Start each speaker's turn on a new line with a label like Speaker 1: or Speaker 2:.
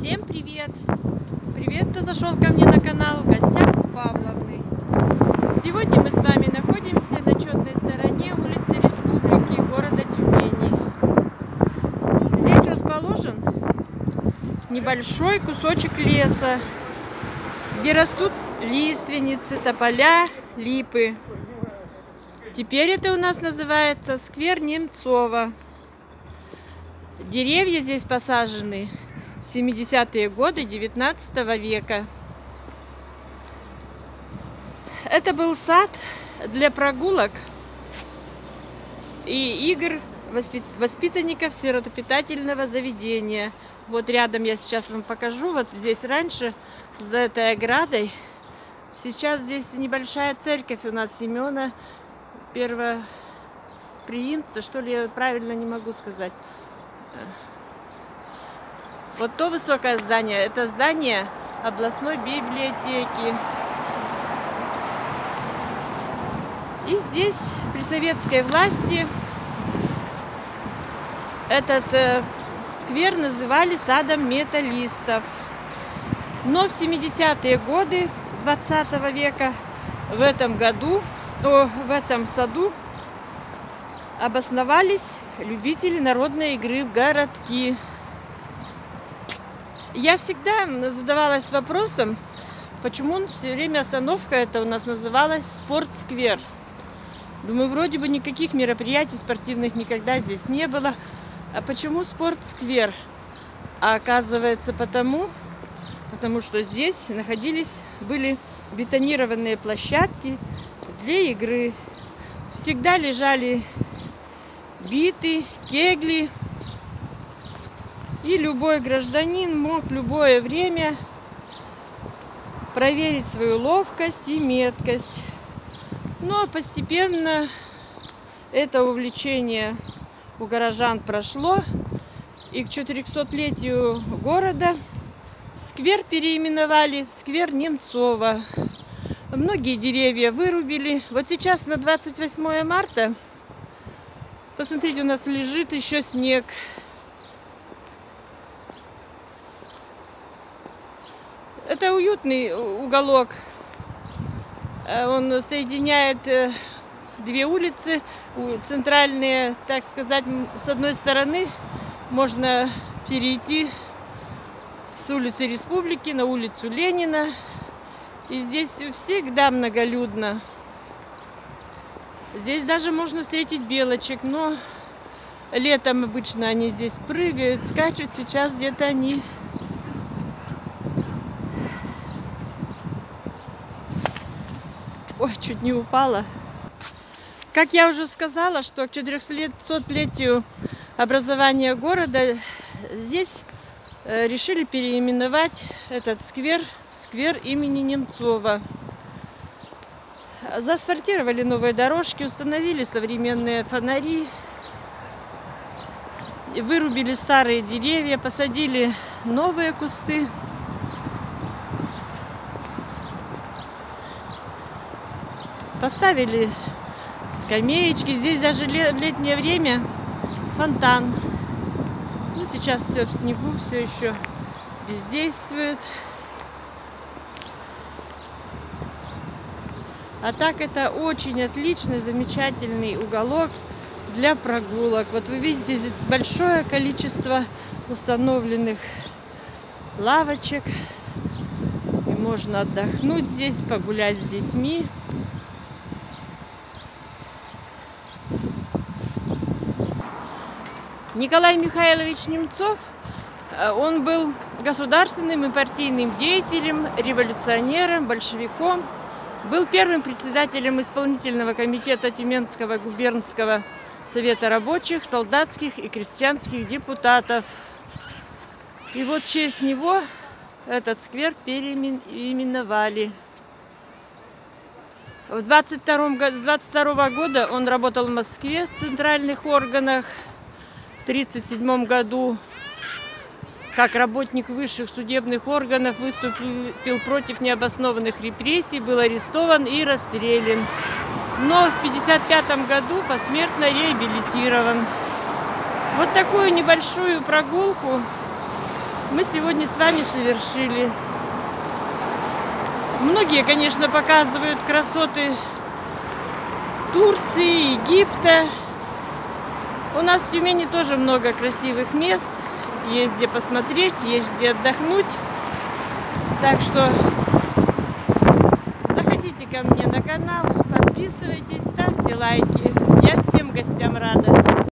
Speaker 1: Всем привет! Привет, кто зашел ко мне на канал в гостях у Павловны. Сегодня мы с вами находимся на четной стороне улицы Республики города Тюмени. Здесь расположен небольшой кусочек леса, где растут лиственницы, тополя, липы. Теперь это у нас называется сквер Немцова. Деревья здесь посажены в 70-е годы 19 века. Это был сад для прогулок и игр воспитанников сиротопитательного заведения. Вот рядом я сейчас вам покажу. Вот здесь раньше, за этой оградой, сейчас здесь небольшая церковь у нас Семена Первоприимца, что ли, я правильно не могу сказать. Вот то высокое здание, это здание областной библиотеки. И здесь при советской власти этот сквер называли садом металлистов. Но в 70-е годы 20 века в этом саду обосновались любители народной игры в городки. Я всегда задавалась вопросом, почему все время остановка эта у нас называлась спортсквер. Думаю, вроде бы никаких мероприятий спортивных никогда здесь не было. А почему спортсквер? А оказывается потому что здесь были бетонированные площадки для игры. Всегда лежали биты, кегли. И любой гражданин мог в любое время проверить свою ловкость и меткость. Но постепенно это увлечение у горожан прошло. И к 400-летию города сквер переименовали в сквер Немцова. Многие деревья вырубили. Вот сейчас на 28 марта, посмотрите, у нас лежит еще снег. Это уютный уголок. Он соединяет две улицы, центральные, так сказать. С одной стороны можно перейти с улицы Республики на улицу Ленина. И здесь всегда многолюдно. Здесь даже можно встретить белочек, но летом обычно они здесь прыгают, скачут. Сейчас где-то они... Ой, чуть не упала. Как я уже сказала, что к 400-летию образования города здесь решили переименовать этот сквер в сквер имени Немцова. Заасфальтировали новые дорожки, установили современные фонари, вырубили старые деревья, посадили новые кусты. Поставили скамеечки. Здесь даже в летнее время фонтан. Ну, сейчас все в снегу, все еще бездействует. А так это очень отличный, замечательный уголок для прогулок. Вот вы видите, здесь большое количество установленных лавочек. И можно отдохнуть здесь, погулять с детьми. Николай Михайлович Немцов, он был государственным и партийным деятелем, революционером, большевиком. Был первым председателем исполнительного комитета Тюменского губернского совета рабочих, солдатских и крестьянских депутатов. И вот в честь него этот сквер переименовали. С 22 года он работал в Москве в центральных органах. В 1937 году как работник высших судебных органов выступил против необоснованных репрессий, был арестован и расстрелян. Но в 1955 году посмертно реабилитирован. Вот такую небольшую прогулку мы сегодня с вами совершили. Многие, конечно, показывают красоты Турции, Египта. У нас в Тюмени тоже много красивых мест. Есть где посмотреть, есть где отдохнуть. Так что заходите ко мне на канал, подписывайтесь, ставьте лайки. Я всем гостям рада.